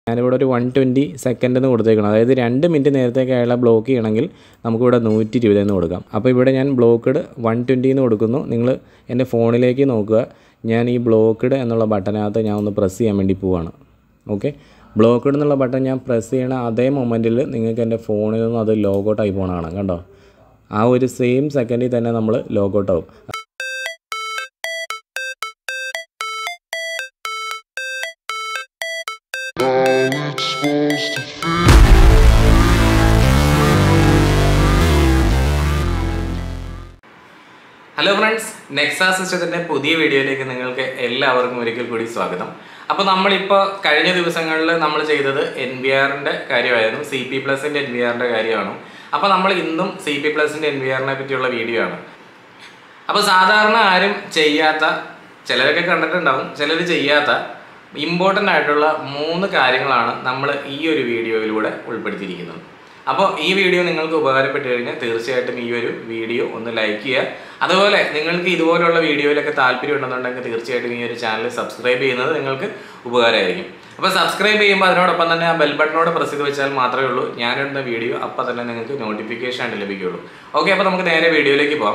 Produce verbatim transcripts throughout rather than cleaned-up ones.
ഞാനിവിടെ ഒരു one twenty second എന്ന് കൊടുത്തേക്കണം. അതായത് രണ്ട് മിനിറ്റ് നേരത്തേക്ക് അയാളെ ബ്ലോക്ക് ചെയ്യണമെങ്കിൽ നമുക്കിവിടെ നൂറ്റി ഇരുപതെന്ന് കൊടുക്കാം. അപ്പോൾ ഇവിടെ ഞാൻ ബ്ലോക്ക്ഡ് വൺ ട്വൻറ്റി എന്ന് കൊടുക്കുന്നു. നിങ്ങൾ എൻ്റെ ഫോണിലേക്ക് നോക്കുക. ഞാൻ ഈ ബ്ലോക്ക്ഡ് എന്നുള്ള ബട്ടനകത്ത് ഞാൻ ഒന്ന് പ്രസ് ചെയ്യാൻ വേണ്ടി പോവാണ്. ഓക്കെ, ബ്ലോക്ക്ഡ് എന്നുള്ള ബട്ടൺ ഞാൻ പ്രസ് ചെയ്യണ അതേ മൊമെൻറ്റിൽ നിങ്ങൾക്ക് എൻ്റെ ഫോണിൽ നിന്ന് അത് ലോഗൗട്ടായി പോകണതാണ്. കണ്ടോ, ആ ഒരു സെയിം സെക്കൻഡിൽ തന്നെ നമ്മൾ ലോഗൗട്ടാവും. ഹലോ ഫ്രണ്ട്സ്, നെക്സ സിസ്റ്റത്തിൻ്റെ പുതിയ വീഡിയോയിലേക്ക് നിങ്ങൾക്ക് എല്ലാവർക്കും ഒരിക്കൽ കൂടി സ്വാഗതം. അപ്പോൾ നമ്മളിപ്പോൾ കഴിഞ്ഞ ദിവസങ്ങളിൽ നമ്മൾ ചെയ്തത് എൻ വി ആറിൻ്റെ കാര്യമായിരുന്നു, സി പി പ്ലസിൻ്റെ എൻ വി ആറിൻ്റെ കാര്യമാണ്. അപ്പോൾ നമ്മൾ ഇന്നും സി പി പ്ലസിൻ്റെ എൻ വി ആറിനെ പറ്റിയുള്ള വീഡിയോ ആണ്. അപ്പോൾ സാധാരണ ആരും ചെയ്യാത്ത, ചിലരൊക്കെ കണ്ടിട്ടുണ്ടാവും, ചിലർ ചെയ്യാത്ത ഇമ്പോർട്ടൻ്റ് ആയിട്ടുള്ള മൂന്ന് കാര്യങ്ങളാണ് നമ്മൾ ഈ ഒരു വീഡിയോയിലൂടെ ഉൾപ്പെടുത്തിയിരിക്കുന്നത്. അപ്പോൾ ഈ വീഡിയോ നിങ്ങൾക്ക് ഉപകാരപ്പെട്ട് കഴിഞ്ഞാൽ തീർച്ചയായിട്ടും ഈ ഒരു വീഡിയോ ഒന്ന് ലൈക്ക് ചെയ്യുക. അതുപോലെ നിങ്ങൾക്ക് ഇതുപോലുള്ള വീഡിയോയിലൊക്കെ താല്പര്യം ഉണ്ടെന്നുണ്ടെങ്കിൽ തീർച്ചയായിട്ടും ഈ ഒരു ചാനൽ സബ്സ്ക്രൈബ് ചെയ്യുന്നത് നിങ്ങൾക്ക് ഉപകാരമായിരിക്കും. അപ്പോൾ സബ്സ്ക്രൈബ് ചെയ്യുമ്പോൾ അതിനോടൊപ്പം തന്നെ ആ ബെൽ ബട്ടനോട് പ്രസ് ചെയ്ത് വെച്ചാൽ മാത്രമേ ഉള്ളൂ ഞാനിടുന്ന വീഡിയോ അപ്പോൾ തന്നെ നിങ്ങൾക്ക് നോട്ടിഫിക്കേഷൻ ആയിട്ട് ലഭിക്കുകയുള്ളൂ. ഓക്കെ, അപ്പോൾ നമുക്ക് നേരെ വീഡിയോയിലേക്ക് പോകാം.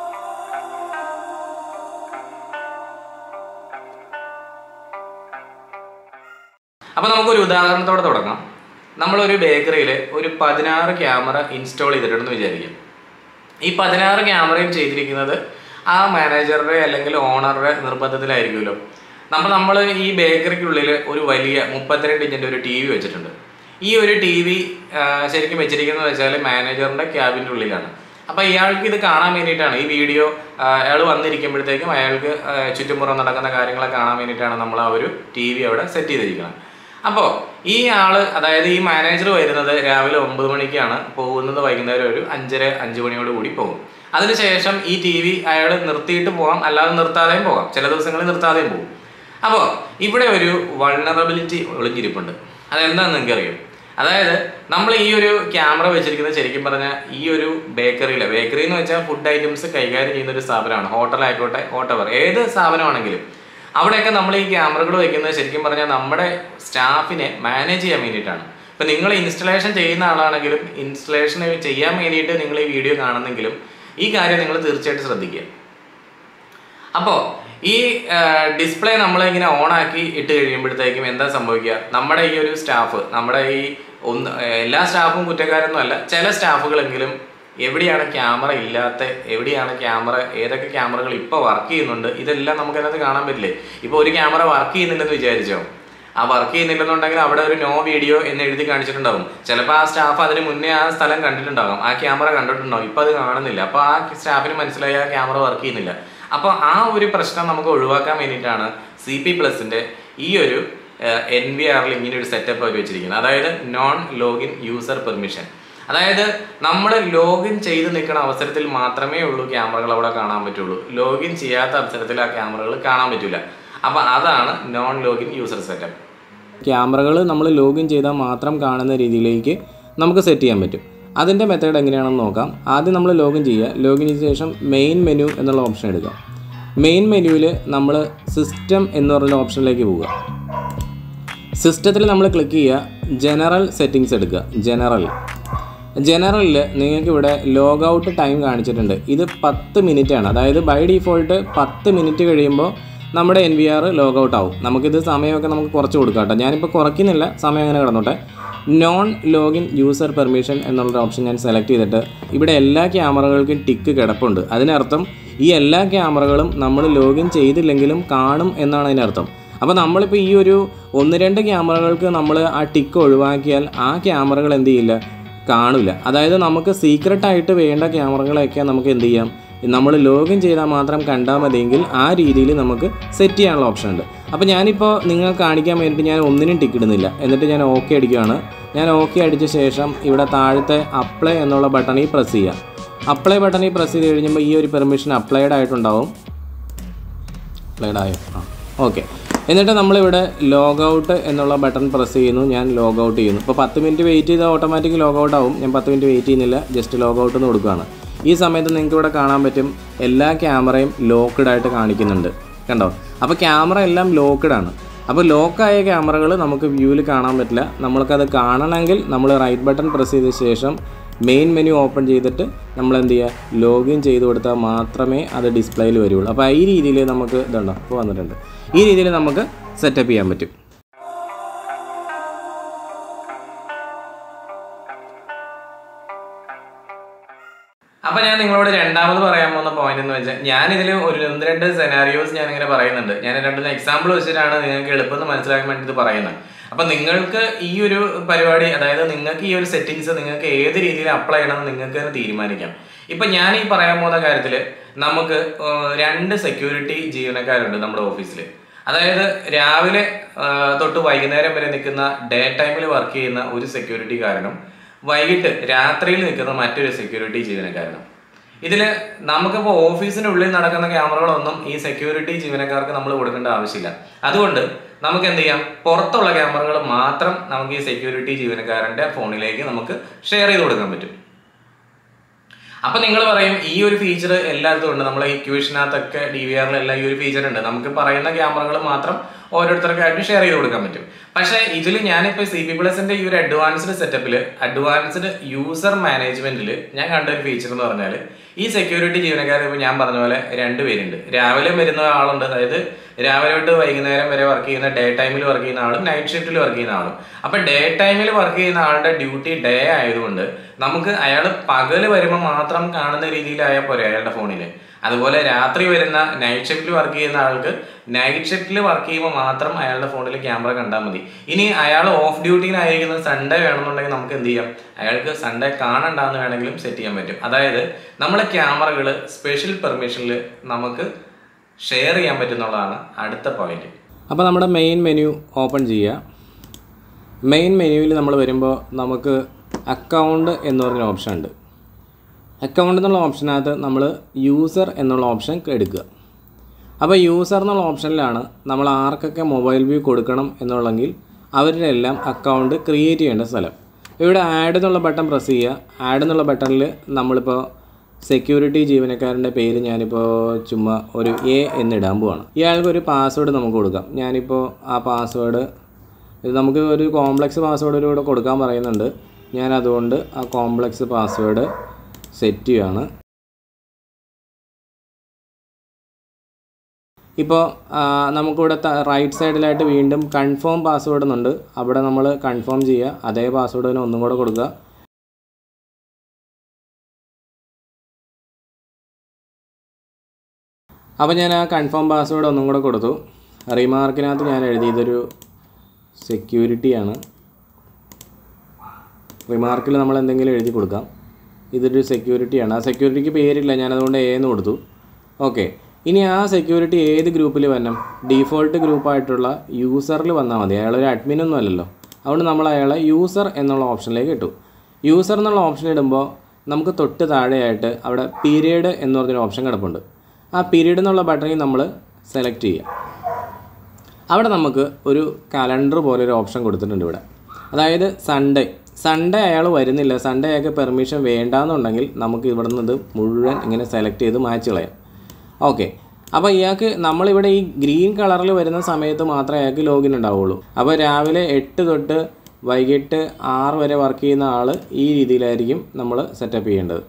അപ്പോൾ നമുക്കൊരു ഉദാഹരണത്തോടെ തുടങ്ങാം. നമ്മളൊരു ബേക്കറിയിൽ ഒരു പതിനാറ് ക്യാമറ ഇൻസ്റ്റാൾ ചെയ്തിട്ടുണ്ടെന്ന് വിചാരിക്കാം. ഈ പതിനാറ് ക്യാമറയും ചെയ്തിരിക്കുന്നത് ആ മാനേജറുടെ അല്ലെങ്കിൽ ഓണറുടെ നിർബന്ധത്തിലായിരിക്കുമല്ലോ. നമ്മൾ നമ്മൾ ഈ ബേക്കറിക്കുള്ളിൽ ഒരു വലിയ മുപ്പത്തിരണ്ട് ഇഞ്ചിൻ്റെ ഒരു ടി വി വെച്ചിട്ടുണ്ട്. ഈ ഒരു ടി വി ശരിക്കും വെച്ചിരിക്കുന്നത് വെച്ചാൽ മാനേജറിൻ്റെ ക്യാബിൻ്റെ ഉള്ളിലാണ്. അപ്പോൾ ഇയാൾക്ക് ഇത് കാണാൻ വേണ്ടിയിട്ടാണ് ഈ വീഡിയോ, അയാൾ വന്നിരിക്കുമ്പോഴത്തേക്കും അയാൾക്ക് ചുറ്റുമുറം നടക്കുന്ന കാര്യങ്ങളെ കാണാൻ വേണ്ടിയിട്ടാണ് നമ്മൾ ആ ഒരു ടി വി അവിടെ സെറ്റ് ചെയ്തിരിക്കുന്നത്. അപ്പോൾ ഈ ആൾ, അതായത് ഈ മാനേജർ വരുന്നത് രാവിലെ ഒമ്പത് മണിക്കാണ്, പോകുന്നത് വൈകുന്നേരം ഒരു അഞ്ചര അഞ്ച് മണിയോട് കൂടി പോകും. അതിനുശേഷം ഈ ടി വി അയാൾ നിർത്തിയിട്ട് പോകാം, അല്ലാതെ നിർത്താതെയും പോകാം, ചില ദിവസങ്ങളിൽ നിർത്താതെയും പോകും. അപ്പോൾ ഇവിടെ ഒരു വൾണറബിലിറ്റി ഒളിഞ്ഞിരിപ്പുണ്ട്. അതെന്താണെന്ന് നിങ്ങൾക്കറിയാം. അതായത് നമ്മൾ ഈ ഒരു ക്യാമറ വെച്ചിരിക്കുന്നത് ശരിക്കും പറഞ്ഞാൽ ഈ ഒരു ബേക്കറിയിലെ, ബേക്കറി എന്ന് വെച്ചാൽ ഫുഡ് ഐറ്റംസ് കൈകാര്യം ചെയ്യുന്ന ഒരു സ്ഥാപനമാണ്. ഹോട്ടലായിക്കോട്ടെ, ഹോട്ടവർ ഏത് സ്ഥാപനമാണെങ്കിലും അവിടെയൊക്കെ നമ്മൾ ഈ ക്യാമറകൾ വയ്ക്കുന്നത് ശരിക്കും പറഞ്ഞാൽ നമ്മുടെ സ്റ്റാഫിനെ മാനേജ് ചെയ്യാൻ വേണ്ടിയിട്ടാണ്. ഇപ്പം നിങ്ങൾ ഇൻസ്റ്റലേഷൻ ചെയ്യുന്ന ആളാണെങ്കിലും ഇൻസ്റ്റലേഷൻ ചെയ്യാൻ വേണ്ടിയിട്ട് നിങ്ങൾ ഈ വീഡിയോ കാണുന്നെങ്കിലും ഈ കാര്യം നിങ്ങൾ തീർച്ചയായിട്ടും ശ്രദ്ധിക്കുക. അപ്പോൾ ഈ ഡിസ്പ്ലേ നമ്മളിങ്ങനെ ഓണാക്കി ഇട്ട് കഴിയുമ്പോഴത്തേക്കും എന്താ സംഭവിക്കുക, നമ്മുടെ ഈ ഒരു സ്റ്റാഫ്, നമ്മുടെ ഈ ഒന്ന് എല്ലാ സ്റ്റാഫും കുറ്റക്കാരൊന്നും അല്ല, ചില സ്റ്റാഫുകളെങ്കിലും എവിടെയാണ് ക്യാമറ ഇല്ലാത്ത, എവിടെയാണ് ക്യാമറ, ഏതൊക്കെ ക്യാമറകൾ ഇപ്പോൾ വർക്ക് ചെയ്യുന്നുണ്ട്, ഇതെല്ലാം നമുക്ക് അതിനകത്ത് കാണാൻ പറ്റില്ലേ. ഇപ്പോൾ ഒരു ക്യാമറ വർക്ക് ചെയ്യുന്നില്ലെന്ന് വിചാരിച്ചോ, ആ വർക്ക് ചെയ്യുന്നില്ലെന്നുണ്ടെങ്കിൽ അവിടെ ഒരു നോ വീഡിയോ എന്ന് എഴുതി കാണിച്ചിട്ടുണ്ടാകും. ചിലപ്പോൾ ആ സ്റ്റാഫ് അതിന് മുന്നേ ആ സ്ഥലം കണ്ടിട്ടുണ്ടാകും, ആ ക്യാമറ കണ്ടിട്ടുണ്ടാകും, ഇപ്പോൾ അത് കാണുന്നില്ല. അപ്പോൾ ആ സ്റ്റാഫിന് മനസ്സിലായി ആ ക്യാമറ വർക്ക് ചെയ്യുന്നില്ല. അപ്പോൾ ആ ഒരു പ്രശ്നം നമുക്ക് ഒഴിവാക്കാൻ വേണ്ടിയിട്ടാണ് സി പി പ്ലസിൻ്റെ ഈ ഒരു എൻ വി ആറിൽ ഇങ്ങനെ ഒരു സെറ്റപ്പ് അവർ വെച്ചിരിക്കുന്നത്. അതായത് നോൺ ലോഗിൻ യൂസർ പെർമിഷൻ. അതായത് നമ്മൾ ലോഗിൻ ചെയ്ത് നിൽക്കുന്ന അവസരത്തിൽ മാത്രമേ ഉള്ളൂ ക്യാമറകൾ അവിടെ കാണാൻ പറ്റുള്ളൂ. ലോഗിൻ ചെയ്യാത്ത അവസരത്തിൽ ആ ക്യാമറകൾ കാണാൻ പറ്റില്ല. അപ്പോൾ അതാണ് നോൺ ലോഗിൻ യൂസർ സെറ്റപ്പ്. ക്യാമറകൾ നമ്മൾ ലോഗിൻ ചെയ്താൽ മാത്രം കാണുന്ന രീതിയിലേക്ക് നമുക്ക് സെറ്റ് ചെയ്യാൻ പറ്റും. അതിൻ്റെ മെത്തേഡ് എങ്ങനെയാണെന്ന് നോക്കാം. ആദ്യം നമ്മൾ ലോഗിൻ ചെയ്യുക. ലോഗിൻ ചെയ്ത ശേഷം മെയിൻ മെനു എന്നുള്ള ഓപ്ഷൻ എടുക്കുക. മെയിൻ മെനുവിൽ നമ്മൾ സിസ്റ്റം എന്ന് പറഞ്ഞ ഓപ്ഷനിലേക്ക് പോവുക. സിസ്റ്റത്തിൽ നമ്മൾ ക്ലിക്ക് ചെയ്യുക, ജനറൽ സെറ്റിങ്സ് എടുക്കുക. ജനറൽ ജനറലിൽ നിങ്ങൾക്ക് ഇവിടെ ലോഗ് ഔട്ട് ടൈം കാണിച്ചിട്ടുണ്ട്. ഇത് പത്ത് മിനിറ്റ് ആണ്. അതായത് ബൈ ഡിഫോൾട്ട് പത്ത് മിനിറ്റ് കഴിയുമ്പോൾ നമ്മുടെ N V R log out ആവും. നമുക്കിത് സമയമൊക്കെ നമുക്ക് കുറച്ച് കൊടുക്കാം കേട്ടോ. ഞാനിപ്പോൾ കുറയ്ക്കുന്നില്ല, സമയം അങ്ങനെ കിടന്നോട്ടെ. നോൺ ലോഗിൻ യൂസർ പെർമിഷൻ എന്നുള്ളൊരു ഓപ്ഷൻ ഞാൻ സെലക്ട് ചെയ്തിട്ട് ഇവിടെ എല്ലാ ക്യാമറകൾക്കും ടിക്ക് കിടപ്പുണ്ട്. അതിനർത്ഥം ഈ എല്ലാ ക്യാമറകളും നമ്മൾ ലോഗിൻ ചെയ്തില്ലെങ്കിലും കാണും എന്നാണ് അതിനർത്ഥം. അപ്പോൾ നമ്മളിപ്പോൾ ഈ ഒരു ഒന്ന് രണ്ട് ക്യാമറകൾക്ക് നമ്മൾ ആ ടിക്ക് ഒഴിവാക്കിയാൽ ആ ക്യാമറകൾ എന്ത് ചെയ്യില്ല, കാണില്ല. അതായത് നമുക്ക് സീക്രട്ടായിട്ട് വേണ്ട ക്യാമറകളൊക്കെ നമുക്ക് എന്ത് ചെയ്യാം, നമ്മൾ ലോഗിൻ ചെയ്താൽ മാത്രം കണ്ടാൽ മതിയെങ്കിൽ ആ രീതിയിൽ നമുക്ക് സെറ്റ് ചെയ്യാനുള്ള ഓപ്ഷൻ ഉണ്ട്. അപ്പോൾ ഞാനിപ്പോൾ നിങ്ങൾക്ക് കാണിക്കാൻ വേണ്ടിയിട്ട് ഞാൻ ഒന്നിനും ടിക്ക് ഇടുന്നില്ല. എന്നിട്ട് ഞാൻ ഓക്കെ അടിക്കുകയാണ്. ഞാൻ ഓക്കെ അടിച്ച ശേഷം ഇവിടെ താഴത്തെ അപ്ലൈ എന്നുള്ള ബട്ടണിൽ പ്രസ് ചെയ്യാം. അപ്ലൈ ബട്ടണിൽ പ്രസ് ചെയ്ത് കഴിയുമ്പോൾ ഈ ഒരു പെർമിഷൻ അപ്ലൈഡ് ആയിട്ടുണ്ടാവും. അപ്ലൈഡ് ആയോ? ആ, ഓക്കെ. എന്നിട്ട് നമ്മളിവിടെ ലോഗ് ഔട്ട് എന്നുള്ള ബട്ടൺ പ്രസ് ചെയ്യുന്നു. ഞാൻ ലോഗ് ഔട്ട് ചെയ്യുന്നു. ഇപ്പോൾ പത്ത് മിനിറ്റ് വെയിറ്റ് ചെയ്താൽ ഓട്ടോമാറ്റിക് ലോഗ് ഔട്ട് ആവും. ഞാൻ പത്ത് മിനിറ്റ് വെയിറ്റ് ചെയ്യുന്നില്ല, ജസ്റ്റ് ലോഗ് ഔട്ട് എന്ന് കൊടുക്കുകയാണ്. ഈ സമയത്ത് നിങ്ങൾക്ക് ഇവിടെ കാണാൻ പറ്റും എല്ലാ ക്യാമറയും ലോക്ക്ഡ് ആയിട്ട് കാണിക്കുന്നുണ്ട്. കണ്ടോ? അപ്പോൾ ക്യാമറ എല്ലാം ലോക്ക്ഡ് ആണ്. അപ്പോൾ ലോക്കായ ക്യാമറകൾ നമുക്ക് വ്യൂവിൽ കാണാൻ പറ്റില്ല. നമ്മൾക്കത് കാണണമെങ്കിൽ നമ്മൾ റൈറ്റ് ബട്ടൺ പ്രസ് ചെയ്ത ശേഷം മെയിൻ മെനു ഓപ്പൺ ചെയ്തിട്ട് നമ്മൾ എന്ത് ചെയ്യുക, ലോഗിൻ ചെയ്ത് കൊടുത്താൽ മാത്രമേ അത് ഡിസ്പ്ലേയിൽ വരുള്ളൂ. അപ്പോൾ ഈ രീതിയിൽ നമുക്ക് ഇതുണ്ടോ ഇപ്പോൾ വന്നിട്ടുണ്ട്. ഈ രീതിയിൽ നമുക്ക് സെറ്റപ്പ് ചെയ്യാൻ പറ്റും. അപ്പോൾ ഞാൻ നിങ്ങളോട് രണ്ടാമത് പറയാൻ പോകുന്ന പോയിന്റ് എന്ന് വെച്ചാൽ, ഞാനിതിൽ ഒരു ഒന്ന് രണ്ട് സെനാരിയോസ് ഞാനിങ്ങനെ പറയുന്നുണ്ട്. ഞാൻ രണ്ടു എക്സാമ്പിൾ വെച്ചിട്ടാണ് നിങ്ങൾക്ക് എളുപ്പം മനസ്സിലാക്കാൻ വേണ്ടി ഇത് പറയുന്നത്. അപ്പം നിങ്ങൾക്ക് ഈ ഒരു പരിപാടി, അതായത് നിങ്ങൾക്ക് ഈ ഒരു സെറ്റിങ്സ് നിങ്ങൾക്ക് ഏത് രീതിയിൽ അപ്ലൈ ചെയ്യണമെന്ന് നിങ്ങൾക്ക് തന്നെ തീരുമാനിക്കാം. ഇപ്പം ഞാൻ ഈ പറയാൻ പോകുന്ന കാര്യത്തിൽ നമുക്ക് രണ്ട് സെക്യൂരിറ്റി ജീവനക്കാരുണ്ട് നമ്മുടെ ഓഫീസിൽ. അതായത് രാവിലെ തൊട്ട് വൈകുന്നേരം വരെ നിൽക്കുന്ന ഡേ ടൈമിൽ വർക്ക് ചെയ്യുന്ന ഒരു സെക്യൂരിറ്റിക്കാരനും വൈകിട്ട് രാത്രിയിൽ നിൽക്കുന്ന മറ്റൊരു സെക്യൂരിറ്റി ജീവനക്കാരനും. ഇതിൽ നമുക്കിപ്പോൾ ഓഫീസിൻ്റെ ഉള്ളിൽ നടക്കുന്ന ക്യാമറകളൊന്നും ഈ സെക്യൂരിറ്റി ജീവനക്കാർക്ക് നമ്മൾ കൊടുക്കേണ്ട ആവശ്യമില്ല. അതുകൊണ്ട് നമുക്ക് എന്ത് ചെയ്യാം, പുറത്തുള്ള ക്യാമറകൾ മാത്രം നമുക്ക് ഈ സെക്യൂരിറ്റി ജീവനക്കാരൻ്റെ ഫോണിലേക്ക് നമുക്ക് ഷെയർ ചെയ്ത് കൊടുക്കാൻ പറ്റും. അപ്പം നിങ്ങൾ പറയും ഈ ഒരു ഫീച്ചർ എല്ലായിടത്തും ഉണ്ട്, നമ്മളെ ഇക്വേഷനകത്തൊക്കെ ഡി വി ആറിലെല്ലാം ഈ ഒരു ഫീച്ചർ ഉണ്ട്, നമുക്ക് പറയുന്ന ക്യാമറകൾ മാത്രം ഓരോരുത്തർക്കായിട്ട് ഷെയർ ചെയ്ത് കൊടുക്കാൻ പറ്റും. പക്ഷേ ഇതിൽ ഞാനിപ്പോൾ സി പി പ്ലസിൻ്റെ ഈ ഒരു അഡ്വാൻസ്ഡ് സെറ്റപ്പിൽ, അഡ്വാൻസ്ഡ് യൂസർ മാനേജ്മെന്റിൽ ഞാൻ കണ്ട ഒരു ഫീച്ചർ എന്ന് പറഞ്ഞാൽ, ഈ സെക്യൂരിറ്റി ജീവനക്കാർ ഇപ്പോൾ ഞാൻ പറഞ്ഞ പോലെ രണ്ട് പേരുണ്ട്. രാവിലെ വരുന്ന ആളുണ്ട്, അതായത് രാവിലെ തൊട്ട് വൈകുന്നേരം വരെ വർക്ക് ചെയ്യുന്ന ഡേ ടൈമിൽ വർക്ക് ചെയ്യുന്ന ആളും നൈറ്റ് ഷിഫ്റ്റിൽ വർക്ക് ചെയ്യുന്ന ആളും. അപ്പം ഡേ ടൈമിൽ വർക്ക് ചെയ്യുന്ന ആളുടെ ഡ്യൂട്ടി ഡേ ആയതുകൊണ്ട് നമുക്ക് അയാൾ പകൽ വരുമ്പോൾ മാത്രം കാണുന്ന രീതിയിലായാൽ പോരെ അയാളുടെ ഫോണിൽ. അതുപോലെ രാത്രി വരുന്ന നൈറ്റ് ഷിഫ്റ്റിൽ വർക്ക് ചെയ്യുന്ന ആൾക്ക് നൈറ്റ് ഷിഫ്റ്റിൽ വർക്ക് ചെയ്യുമ്പോൾ മാത്രം അയാളുടെ ഫോണിൽ ക്യാമറ കണ്ടാൽ മതി. ഇനി അയാൾ ഓഫ് ഡ്യൂട്ടിയിലായിരിക്കുന്നത് സൺഡേ വേണമെന്നുണ്ടെങ്കിൽ നമുക്ക് എന്ത് ചെയ്യാം, അയാൾക്ക് സൺഡേ കാണണ്ടെന്ന് വേണമെങ്കിലും സെറ്റ് ചെയ്യാൻ പറ്റും. അതായത് നമ്മളെ ക്യാമറകൾ സ്പെഷ്യൽ പെർമിഷനിൽ നമുക്ക് ഷെയർ ചെയ്യാൻ പറ്റുന്നുള്ളതാണ് അടുത്ത പോയിന്റ്. അപ്പോൾ നമ്മുടെ മെയിൻ മെനു ഓപ്പൺ ചെയ്യുക. മെയിൻ മെനുവിൽ നമ്മൾ വരുമ്പോൾ നമുക്ക് അക്കൗണ്ട് എന്ന് പറഞ്ഞ ഓപ്ഷൻ ഉണ്ട്. അക്കൗണ്ട് എന്നുള്ള ഓപ്ഷനകത്ത് നമ്മൾ യൂസർ എന്നുള്ള ഓപ്ഷൻ എടുക്കുക. അപ്പോൾ യൂസർ എന്നുള്ള ഓപ്ഷനിലാണ് നമ്മൾ ആർക്കൊക്കെ മൊബൈൽ വ്യൂ കൊടുക്കണം എന്നുള്ളെങ്കിൽ അവരുടെ എല്ലാം അക്കൗണ്ട് ക്രിയേറ്റ് ചെയ്യേണ്ട സ്ഥലം. ഇവിടെ ആഡ് എന്നുള്ള ബട്ടൺ പ്രസ് ചെയ്യുക. ആഡ് എന്നുള്ള ബട്ടണിൽ നമ്മളിപ്പോൾ സെക്യൂരിറ്റി ജീവനക്കാരൻ്റെ പേര് ഞാനിപ്പോൾ ചുമ്മാ ഒരു എ എന്നിടാൻ പോവാണ്. ഇയാൾക്കൊരു പാസ്വേഡ് നമുക്ക് കൊടുക്കാം. ഞാനിപ്പോൾ ആ പാസ്വേഡ് ഇത് നമുക്ക് ഒരു കോംപ്ലക്സ് പാസ്വേഡ് കൂടെ കൊടുക്കാൻ പറയുന്നുണ്ട്. ഞാൻ അതുകൊണ്ട് ആ കോംപ്ലക്സ് പാസ്വേഡ് സെറ്റ് ചെയ്യുകയാണ്. ഇപ്പോൾ നമുക്കിവിടെ റൈറ്റ് സൈഡിലായിട്ട് വീണ്ടും കൺഫേം പാസ്വേഡ് എന്നുണ്ട്. അവിടെ നമ്മൾ കൺഫേം ചെയ്യുക. അതേ പാസ്വേഡ് തന്നെ ഒന്നും കൂടെ കൊടുക്കുക. അപ്പോൾ ഞാൻ ആ കൺഫേം പാസ്വേഡ് ഒന്നും കൂടെ കൊടുത്തു. റിമാർക്കിനകത്ത് ഞാൻ എഴുതിയതൊരു സെക്യൂരിറ്റിയാണ്. റിമാർക്കിൽ നമ്മൾ എന്തെങ്കിലും എഴുതി കൊടുക്കാം. ഇതൊരു സെക്യൂരിറ്റിയാണ്. ആ സെക്യൂരിറ്റിക്ക് പേരില്ല, ഞാനതുകൊണ്ട് എ എന്ന് കൊടുത്തു. ഓക്കെ, ഇനി ആ സെക്യൂരിറ്റി ഏത് ഗ്രൂപ്പിൽ വരണം? ഡീഫോൾട്ട് ഗ്രൂപ്പായിട്ടുള്ള യൂസറിൽ വന്നാൽ മതി. അയാളൊരു അഡ്മിനൊന്നും അല്ലല്ലോ. അതുകൊണ്ട് നമ്മൾ അയാളെ യൂസർ എന്നുള്ള ഓപ്ഷനിലേക്ക് ഇട്ടു. യൂസർ എന്നുള്ള ഓപ്ഷൻ ഇടുമ്പോൾ നമുക്ക് തൊട്ട് താഴെയായിട്ട് അവിടെ പീരീഡ് എന്ന് പറഞ്ഞൊരു ഓപ്ഷൻ കിടപ്പുണ്ട്. ആ പീരീഡ് എന്നുള്ള ബട്ടണിൽ നമ്മൾ സെലക്ട് ചെയ്യുക. അവിടെ നമുക്ക് ഒരു കലണ്ടർ പോലെ ഒരു ഓപ്ഷൻ കൊടുത്തിട്ടുണ്ട് ഇവിടെ. അതായത് സൺഡേ സൺഡേ അയാൾ വരുന്നില്ല, സൺഡേ അയാൾക്ക് പെർമിഷൻ വേണ്ടാന്നുണ്ടെങ്കിൽ നമുക്ക് ഇവിടെ നിന്ന് ഇത് മുഴുവൻ ഇങ്ങനെ സെലക്ട് ചെയ്ത് മാച്ച് കളയാം. ഓക്കെ, അപ്പോൾ ഇയാൾക്ക് നമ്മളിവിടെ ഈ ഗ്രീൻ കളറിൽ വരുന്ന സമയത്ത് മാത്രമേ അയാൾക്ക് ലോഗിൻ ഉണ്ടാവുള്ളൂ. അപ്പോൾ രാവിലെ എട്ട് തൊട്ട് വൈകിട്ട് ആറ് വരെ വർക്ക് ചെയ്യുന്ന ആൾ ഈ രീതിയിലായിരിക്കും നമ്മൾ സെറ്റപ്പ് ചെയ്യേണ്ടത്.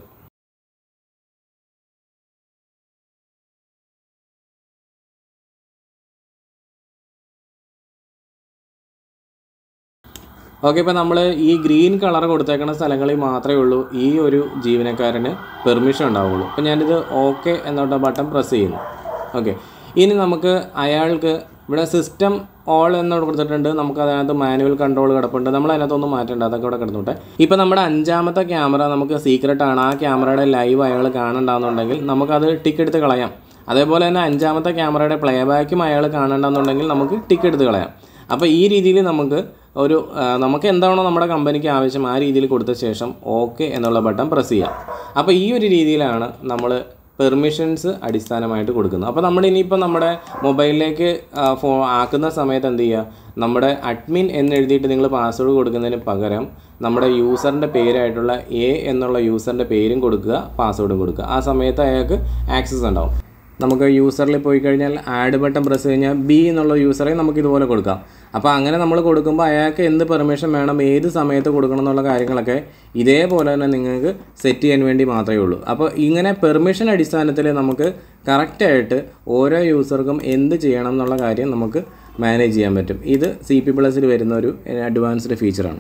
ഓക്കെ, ഇപ്പോൾ നമ്മൾ ഈ ഗ്രീൻ കളർ കൊടുത്തേക്കുന്ന സ്ഥലങ്ങളിൽ മാത്രമേ ഉള്ളൂ ഈ ഒരു ജീവനക്കാരന് പെർമിഷൻ ഉണ്ടാവുള്ളൂ. അപ്പോൾ ഞാനിത് ഓക്കെ എന്നുള്ള ബട്ടൺ പ്രസ് ചെയ്യുന്നു. ഓക്കെ, ഇനി നമുക്ക് അയാൾക്ക് ഇവിടെ സിസ്റ്റം ഓൾ എന്നോട് കൊടുത്തിട്ടുണ്ട്. നമുക്ക് അതിനകത്ത് മാനുവൽ കൺട്രോൾ കിടപ്പുണ്ട്. നമ്മൾ അതിനകത്തൊന്നും മാറ്റേണ്ട, അതൊക്കെ ഇവിടെ കിടന്നോട്ടെ. ഇപ്പോൾ നമ്മുടെ അഞ്ചാമത്തെ ക്യാമറ നമുക്ക് സീക്രട്ടാണ്. ആ ക്യാമറയുടെ ലൈവ് അയാൾ കാണണ്ടെന്നുണ്ടെങ്കിൽ നമുക്കത് ടിക്ക് എടുത്ത് കളയാം. അതേപോലെ തന്നെ അഞ്ചാമത്തെ ക്യാമറയുടെ പ്ലേ ബാക്കും അയാൾ കാണണ്ടെന്നുണ്ടെങ്കിൽ നമുക്ക് ടിക്ക് എടുത്ത് കളയാം. അപ്പോൾ ഈ രീതിയിൽ നമുക്ക് ഒരു നമുക്ക് എന്താണോ നമ്മുടെ കമ്പനിക്ക് ആവശ്യം ആ രീതിയിൽ കൊടുത്ത ശേഷം ഓക്കെ എന്നുള്ള ബട്ടൺ പ്രസ് ചെയ്യാം. അപ്പോൾ ഈ ഒരു രീതിയിലാണ് നമ്മൾ പെർമിഷൻസ് അടിസ്ഥാനമായിട്ട് കൊടുക്കുന്നത്. അപ്പോൾ നമ്മൾ ഇനിയിപ്പോൾ നമ്മുടെ മൊബൈലിലേക്ക് ഫോ ആക്കുന്ന സമയത്ത് എന്ത് ചെയ്യുക, നമ്മുടെ അഡ്മിൻ എന്ന് എഴുതിയിട്ട് നിങ്ങൾ പാസ്വേഡ് കൊടുക്കുന്നതിന് പകരം നമ്മുടെ യൂസറിൻ്റെ പേരായിട്ടുള്ള എ എന്നുള്ള യൂസറിൻ്റെ പേരും കൊടുക്കുക, പാസ്വേഡും കൊടുക്കുക. ആ സമയത്ത് അയാൾക്ക് ആക്സസ് ഉണ്ടാവും. നമുക്ക് യൂസറിൽ പോയി കഴിഞ്ഞാൽ ആഡ് ബട്ടൺ പ്രസ് കഴിഞ്ഞാൽ ബി എന്നുള്ള യൂസറെ നമുക്ക് ഇതുപോലെ കൊടുക്കാം. അപ്പോൾ അങ്ങനെ നമ്മൾ കൊടുക്കുമ്പോൾ അയാൾക്ക് എന്ത് പെർമിഷൻ വേണം, ഏത് സമയത്ത് കൊടുക്കണം എന്നുള്ള കാര്യങ്ങളൊക്കെ ഇതേപോലെ തന്നെ നിങ്ങൾക്ക് സെറ്റ് ചെയ്യാൻ വേണ്ടി മാത്രമേ ഉള്ളൂ. അപ്പോൾ ഇങ്ങനെ പെർമിഷൻ അടിസ്ഥാനത്തിൽ നമുക്ക് കറക്റ്റായിട്ട് ഓരോ യൂസർക്കും എന്ത് ചെയ്യണം എന്നുള്ള കാര്യം നമുക്ക് മാനേജ് ചെയ്യാൻ പറ്റും. ഇത് സി പി പ്ലസിൽ വരുന്ന ഒരു അഡ്വാൻസ്ഡ് ഫീച്ചറാണ്.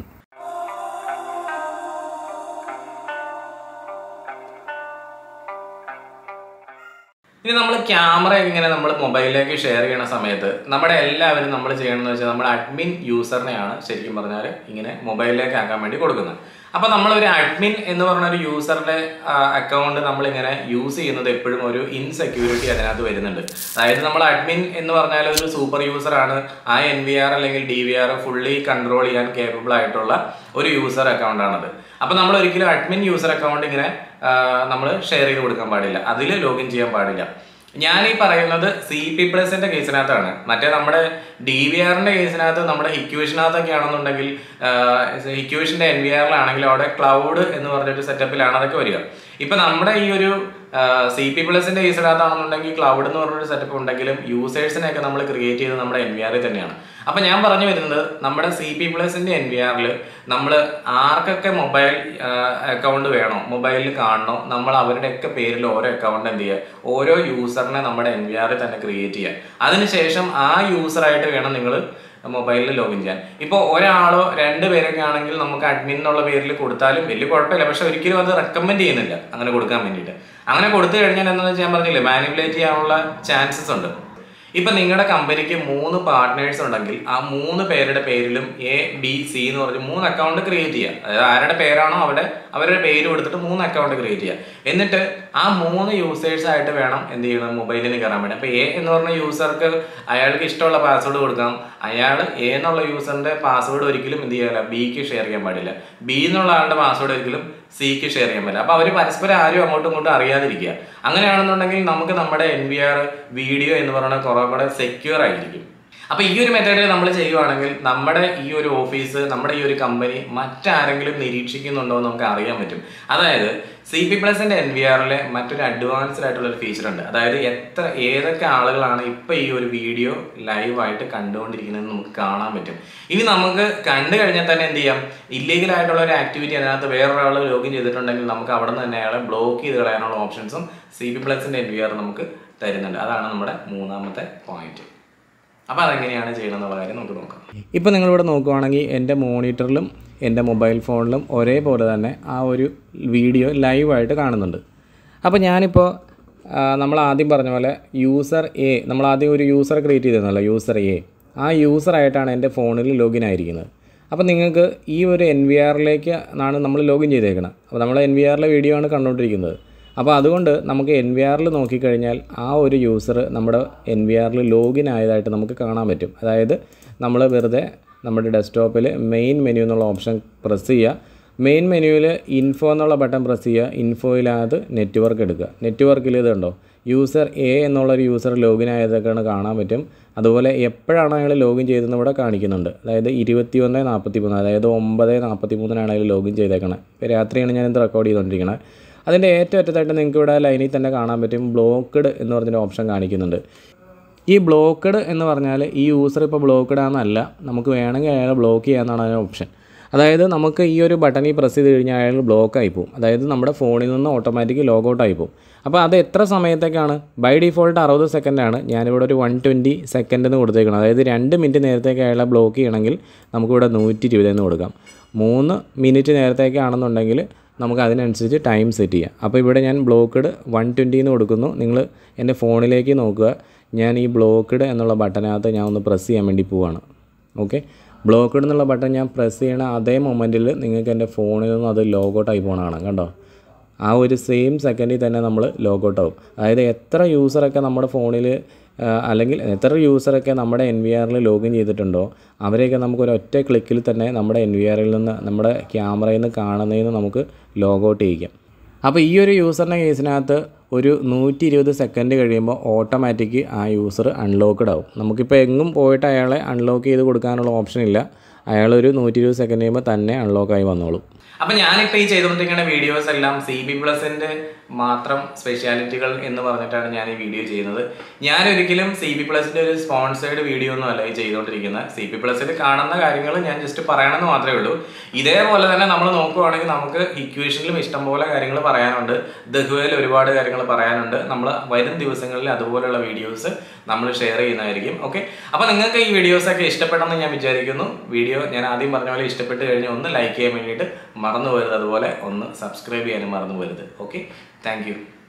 ഇനി നമ്മൾ ക്യാമറ ഇങ്ങനെ നമ്മൾ മൊബൈലിലേക്ക് ഷെയർ ചെയ്യുന്ന സമയത്ത് നമ്മുടെ എല്ലാവരും നമ്മൾ ചെയ്യണമെന്ന് വെച്ചാൽ നമ്മുടെ അഡ്മിൻ യൂസറിനെയാണ് ശരിക്കും പറഞ്ഞാൽ ഇങ്ങനെ മൊബൈലിലേക്ക് ആക്കാൻ വേണ്ടി കൊടുക്കുന്നത്. അപ്പോൾ നമ്മളൊരു അഡ്മിൻ എന്ന് പറഞ്ഞ ഒരു യൂസറിൻ്റെ അക്കൗണ്ട് നമ്മളിങ്ങനെ യൂസ് ചെയ്യുന്നത് എപ്പോഴും ഒരു ഇൻസെക്യൂരിറ്റി അതിനകത്ത് വരുന്നുണ്ട്. അതായത് നമ്മൾ അഡ്മിൻ എന്ന് പറഞ്ഞാൽ ഒരു സൂപ്പർ യൂസറാണ്, ആ എൻ വി ആർ അല്ലെങ്കിൽ D V R fully control ചെയ്യാൻ കേപ്പബിൾ ആയിട്ടുള്ള ഒരു യൂസർ അക്കൗണ്ടാണത്. അപ്പോൾ നമ്മൾ ഒരിക്കലും അഡ്മിൻ യൂസർ അക്കൗണ്ട് ഇങ്ങനെ നമ്മൾ ഷെയർ ചെയ്ത് കൊടുക്കാൻ പാടില്ല, അതിൽ ലോഗിൻ ചെയ്യാൻ പാടില്ല. ഞാൻ ഈ പറയുന്നത് സി പി പ്ലസിന്റെ കേസിനകത്താണ്. മറ്റേ നമ്മുടെ ഡി വി ആറിന്റെ കേസിനകത്ത് നമ്മുടെ ഹിക്യൂഷനകത്തൊക്കെ ആണെന്നുണ്ടെങ്കിൽ ഹിക്യൂഷന്റെ എൻ വി ആറിലാണെങ്കിൽ അവിടെ ക്ലൗഡ് എന്ന് പറഞ്ഞൊരു സെറ്റപ്പിലാണ് അതൊക്കെ വരിക. ഇപ്പൊ നമ്മുടെ ഈ ഒരു സി പി പ്ലസിന്റെ കേസിനകത്താണെന്നുണ്ടെങ്കിൽ ക്ലൗഡ് എന്ന് പറഞ്ഞൊരു സെറ്റപ്പ് ഉണ്ടെങ്കിലും യൂസേഴ്സിനെയൊക്കെ നമ്മൾ ക്രിയേറ്റ് ചെയ്ത് നമ്മുടെ എൻ വി ആറിൽ തന്നെയാണ്. അപ്പൊ ഞാൻ പറഞ്ഞു വരുന്നത് നമ്മുടെ സി പി പ്ലസിന്റെ എൻ വി ആറിൽ നമ്മൾ ആർക്കൊക്കെ മൊബൈൽ അക്കൗണ്ട് വേണോ, മൊബൈലിൽ കാണണോ, നമ്മൾ അവരുടെയൊക്കെ പേരിൽ ഓരോ അക്കൗണ്ട് എന്ത് ചെയ്യുക, ഓരോ യൂസറിനെ നമ്മുടെ എൻ വി ആറിൽ തന്നെ ക്രിയേറ്റ് ചെയ്യുക. അതിനുശേഷം ആ യൂസറായിട്ട് വേണം നിങ്ങൾ മൊബൈലിൽ ലോഗിൻ ചെയ്യാൻ. ഇപ്പോൾ ഒരാളോ രണ്ട് പേരൊക്കെ ആണെങ്കിൽ നമുക്ക് അഡ്മിൻ എന്നുള്ള പേരിൽ കൊടുത്താലും വലിയ കുഴപ്പമില്ല. പക്ഷെ ഒരിക്കലും അത് റെക്കമെൻഡ് ചെയ്യുന്നില്ല അങ്ങനെ കൊടുക്കാൻ വേണ്ടിയിട്ട്. അങ്ങനെ കൊടുത്തു കഴിഞ്ഞാൽ എന്താണെന്ന് വെച്ചാൽ ഞാൻ പറഞ്ഞില്ലേ, മാനിപ്പുലേറ്റ് ചെയ്യാനുള്ള ചാൻസസ് ഉണ്ട്. ഇപ്പൊ നിങ്ങളുടെ കമ്പനിക്ക് മൂന്ന് പാർട്ട്നേഴ്സ് ഉണ്ടെങ്കിൽ ആ മൂന്ന് പേരുടെ പേരിലും എ ബി സി എന്ന് പറഞ്ഞ് മൂന്ന് അക്കൗണ്ട് ക്രിയേറ്റ് ചെയ്യുക. അതായത് ആരുടെ പേരാണോ അവിടെ അവരുടെ പേര് കൊടുത്തിട്ട് മൂന്ന് അക്കൗണ്ട് ക്രിയേറ്റ് ചെയ്യുക. എന്നിട്ട് ആ മൂന്ന് യൂസേഴ്സ് ആയിട്ട് വേണം എന്ത് ചെയ്യണം, മൊബൈലിന് കയറാൻ വേണ്ടി. അപ്പൊ എ എന്ന് പറഞ്ഞ യൂസർക്ക് അയാൾക്ക് ഇഷ്ടമുള്ള പാസ്വേഡ് കൊടുക്കാം. അയാൾ എ എന്നുള്ള യൂസറിന്റെ പാസ്വേഡ് ഒരിക്കലും എന്ത് ചെയ്യാറില്ല, ബിക്ക് ഷെയർ ചെയ്യാൻ പാടില്ല. ബി എന്നുള്ള ആളുടെ പാസ്വേഡ് ഒരിക്കലും സിക്ക് ഷെയർ ചെയ്യാൻ പറ്റില്ല. അപ്പൊ അവർ പരസ്പരം ആരും അങ്ങോട്ടും ഇങ്ങോട്ടും അറിയാതിരിക്കുക. അങ്ങനെയാണെന്നുണ്ടെങ്കിൽ നമുക്ക് നമ്മുടെ എൻ വി ആർ വീഡിയോ എന്ന് പറയുന്നത് കുറെ കൂടെ സെക്യൂർ ആയിരിക്കും. അപ്പൊ ഈ ഒരു മെത്തേഡിൽ നമ്മൾ ചെയ്യുവാണെങ്കിൽ നമ്മുടെ ഈ ഒരു ഓഫീസ്, നമ്മുടെ ഈ ഒരു കമ്പനി മറ്റാരെങ്കിലും നിരീക്ഷിക്കുന്നുണ്ടോ എന്ന് നമുക്ക് അറിയാൻ പറ്റും. അതായത് സി പി പ്ലസിന്റെ എൻ വി ആറിലെ മറ്റൊരു അഡ്വാൻസ്ഡ് ആയിട്ടുള്ള ഒരു ഫീച്ചർ ഉണ്ട്. അതായത് എത്ര ഏതൊക്കെ ആളുകളാണ് ഇപ്പൊ ഈ ഒരു വീഡിയോ ലൈവായിട്ട് കണ്ടുകൊണ്ടിരിക്കുന്നതെന്ന് നമുക്ക് കാണാൻ പറ്റും. ഇനി നമുക്ക് കണ്ടു കഴിഞ്ഞാൽ തന്നെ എന്ത് ചെയ്യാം, ഇല്ലീഗൽ ആയിട്ടുള്ള ഒരു ആക്ടിവിറ്റി അതിനകത്ത് വേറൊരാൾ ലോഗിൻ ചെയ്തിട്ടുണ്ടെങ്കിൽ നമുക്ക് അവിടെ നിന്ന് തന്നെ അയാളെ ബ്ലോക്ക് ചെയ്ത് കളയാനുള്ള ഓപ്ഷൻസും സി പി പ്ലസിന്റെ എൻ വി ആർ നമുക്ക് തരുന്നുണ്ട്. അതാണ് നമ്മുടെ മൂന്നാമത്തെ പോയിന്റ്. അപ്പോൾ അതെങ്ങനെയാണ് ചെയ്യണമെന്നുള്ള കാര്യം നമുക്ക് നോക്കാം. ഇപ്പോൾ നിങ്ങളിവിടെ നോക്കുവാണെങ്കിൽ എൻ്റെ മോണിറ്ററിലും എൻ്റെ മൊബൈൽ ഫോണിലും ഒരേപോലെ തന്നെ ആ ഒരു വീഡിയോ ലൈവായിട്ട് കാണുന്നുണ്ട്. അപ്പോൾ ഞാനിപ്പോൾ നമ്മൾ ആദ്യം പറഞ്ഞ പോലെ യൂസർ എ, നമ്മൾ ആദ്യം ഒരു യൂസർ ക്രിയേറ്റ് ചെയ്തിരുന്നല്ലോ, യൂസർ എ, ആ യൂസറായിട്ടാണ് എൻ്റെ ഫോണിൽ ലോഗിൻ ആയിരിക്കുന്നത്. അപ്പോൾ നിങ്ങൾക്ക് ഈ ഒരു എൻ വി ആറിലേക്ക് ആണ് നമ്മൾ ലോഗിൻ ചെയ്തേക്കുന്നത്. അപ്പോൾ നമ്മൾ എൻ വി ആറിലെ വീഡിയോ ആണ് കണ്ടുകൊണ്ടിരിക്കുന്നത്. അപ്പോൾ അതുകൊണ്ട് നമുക്ക് എൻ വി ആറിൽ നോക്കിക്കഴിഞ്ഞാൽ ആ ഒരു യൂസർ നമ്മുടെ എൻ വി ആറിൽ ലോഗിൻ ആയതായിട്ട് നമുക്ക് കാണാൻ പറ്റും. അതായത് നമ്മൾ വെറുതെ നമ്മുടെ ഡെസ്ക്ടോപ്പിൽ മെയിൻ മെനു എന്നുള്ള ഓപ്ഷൻ പ്രസ് ചെയ്യുക. മെയിൻ മെനുവിൽ ഇൻഫോ എന്നുള്ള ബട്ടൺ പ്രസ് ചെയ്യുക. ഇൻഫോയിലകത്ത് നെറ്റ്വർക്ക് എടുക്കുക. നെറ്റ്വർക്കിൽ ഇതുണ്ടോ യൂസർ എ എന്നുള്ളൊരു യൂസർ ലോഗിൻ ആയതൊക്കെയാണ് കാണാൻ പറ്റും. അതുപോലെ എപ്പോഴാണ് അയാൾ ലോഗിൻ ചെയ്തതെന്ന് ഇവിടെ കാണിക്കുന്നുണ്ട്. അതായത് ഇരുപത്തി ഒന്ന് നാൽപ്പത്തി മൂന്ന് അതായത് ഒമ്പത് നാൽപ്പത്തി മൂന്നിനാണ് അയാൾ ലോഗിൻ ചെയ്തേക്കണത്. ഇപ്പോൾ രാത്രിയാണ് ഞാനിത് റെക്കോർഡ് ചെയ്തുകൊണ്ടിരിക്കുന്നത്. അതിൻ്റെ ഏറ്റവും അറ്റത്തായിട്ട് നിങ്ങൾക്ക് ഇവിടെ ലൈനിൽ തന്നെ കാണാൻ പറ്റും ബ്ലോക്ക്ഡ് എന്ന് പറഞ്ഞൊരു ഓപ്ഷൻ കാണിക്കുന്നുണ്ട്. ഈ ബ്ലോക്ക്ഡ് എന്ന് പറഞ്ഞാൽ ഈ യൂസർ ഇപ്പോൾ ബ്ലോക്ക്ഡ് ആണെന്നല്ല, നമുക്ക് വേണമെങ്കിൽ അയാളെ ബ്ലോക്ക് ചെയ്യാമെന്നാണ് അതിൻ്റെ ഓപ്ഷൻ. അതായത് നമുക്ക് ഈ ഒരു ബട്ടണിൽ പ്രസ് ചെയ്ത് കഴിഞ്ഞാൽ അയാൾ ബ്ലോക്ക് ആയിപ്പോവും. അതായത് നമ്മുടെ ഫോണിൽ നിന്ന് ഓട്ടോമാറ്റിക് ലോഗൗട്ട് ആയിപ്പോവും. അപ്പോൾ അത് എത്ര സമയത്തേക്കാണ്? ബൈ ഡിഫോൾട്ട് അറുപത് സെക്കൻഡാണ്. ഞാനിവിടെ ഒരു വൺ ട്വൻറ്റി സെക്കൻഡ് എന്ന് കൊടുത്തേക്കണം. അതായത് രണ്ട് മിനിറ്റ് നേരത്തേക്ക് അയാളെ ബ്ലോക്ക് ചെയ്യണമെങ്കിൽ നമുക്കിവിടെ നൂറ്റി ഇരുപതെന്ന് കൊടുക്കാം. മൂന്ന് മിനിറ്റ് നേരത്തേക്കാണെന്നുണ്ടെങ്കിൽ നമുക്ക് അതിനനുസരിച്ച് ടൈം സെറ്റ് ചെയ്യാം. അപ്പോൾ ഇവിടെ ഞാൻ ബ്ലോക്ക്ഡ് വൺ ട്വൻറ്റി എന്ന് കൊടുക്കുന്നു. നിങ്ങൾ എൻ്റെ ഫോണിലേക്ക് നോക്കുക. ഞാൻ ഈ ബ്ലോക്ക്ഡ് എന്നുള്ള ബട്ടനകത്ത് ഞാൻ ഒന്ന് പ്രസ് ചെയ്യാൻ വേണ്ടി പോവാണ്. ഓക്കെ, ബ്ലോക്ക്ഡ് എന്നുള്ള ബട്ടൺ ഞാൻ പ്രസ് ചെയ്യണ അതേ മൊമെൻറ്റിൽ നിങ്ങൾക്ക് എൻ്റെ ഫോണിൽ നിന്നും അത് ലോഗൗട്ടായി പോകണതാണ്. കണ്ടോ, ആ ഒരു സെയിം സെക്കൻഡിൽ തന്നെ നമ്മൾ ലോഗൗട്ട് ആവും. അതായത് എത്ര യൂസറൊക്കെ നമ്മുടെ ഫോണിൽ അല്ലെങ്കിൽ എത്ര യൂസറൊക്കെ നമ്മുടെ എൻ വി ആറിൽ ലോഗിൻ ചെയ്തിട്ടുണ്ടോ അവരെയൊക്കെ നമുക്ക് ഒരു ഒറ്റ ക്ലിക്കിൽ തന്നെ നമ്മുടെ എൻ വി ആറിൽ നിന്ന് നമ്മുടെ ക്യാമറയിൽ നിന്ന് കാണുന്നതിന് നമുക്ക് ലോഗൗട്ട് ചെയ്യിക്കാം. അപ്പോൾ ഈ ഒരു യൂസറിൻ്റെ കേസിനകത്ത് ഒരു നൂറ്റി ഇരുപത് സെക്കൻഡ് കഴിയുമ്പോൾ ഓട്ടോമാറ്റിക് ആ യൂസർ അൺലോക്ക്ഡ് ആവും. നമുക്കിപ്പോൾ എങ്ങും പോയിട്ട് അയാളെ അൺലോക്ക് ചെയ്ത് കൊടുക്കാനുള്ള ഓപ്ഷൻ ഇല്ല. അയാളൊരു നൂറ്റി ഇരുപത് സെക്കൻഡ് കഴിയുമ്പോൾ തന്നെ അൺലോക്കായി വന്നോളും. അപ്പം ഞാനിപ്പോൾ ഈ ചെയ്തുകൊണ്ടിരിക്കുന്ന വീഡിയോസ് എല്ലാം സി പി പ്ലസിൻ്റെ മാത്രം സ്പെഷ്യാലിറ്റികൾ എന്ന് പറഞ്ഞിട്ടാണ് ഞാൻ ഈ വീഡിയോ ചെയ്യുന്നത്. ഞാൻ ഒരിക്കലും സി പി പ്ലസിൻ്റെ ഒരു സ്പോൺസേർഡ് വീഡിയോ ഒന്നും അല്ല ഈ ചെയ്തുകൊണ്ടിരിക്കുന്നത്. സി പി പ്ലസിൽ കാണുന്ന കാര്യങ്ങൾ ഞാൻ ജസ്റ്റ് പറയണമെന്ന് മാത്രമേ ഉള്ളൂ. ഇതേപോലെ തന്നെ നമ്മൾ നോക്കുവാണെങ്കിൽ നമുക്ക് ഇക്വേഷനിലും ഇഷ്ടംപോലെ കാര്യങ്ങൾ പറയാനുണ്ട്, ദഹുവയിൽ ഒരുപാട് കാര്യങ്ങൾ പറയാനുണ്ട്. നമ്മൾ വരും ദിവസങ്ങളിൽ അതുപോലെയുള്ള വീഡിയോസ് നമ്മൾ ഷെയർ ചെയ്യുന്നതായിരിക്കും. ഓക്കെ, അപ്പോൾ നിങ്ങൾക്ക് ഈ വീഡിയോസൊക്കെ ഇഷ്ടപ്പെട്ടെന്ന് ഞാൻ വിചാരിക്കുന്നു. വീഡിയോ ഞാൻ ആദ്യം പറഞ്ഞ പോലെ ഇഷ്ടപ്പെട്ട് കഴിഞ്ഞാൽ ഒന്ന് ലൈക്ക് ചെയ്യാൻ വേണ്ടിയിട്ട് മറന്നു പോകരുത്, അതുപോലെ ഒന്ന് സബ്സ്ക്രൈബ് ചെയ്യാനും മറന്നു പോകരുത്. Okay, thank U.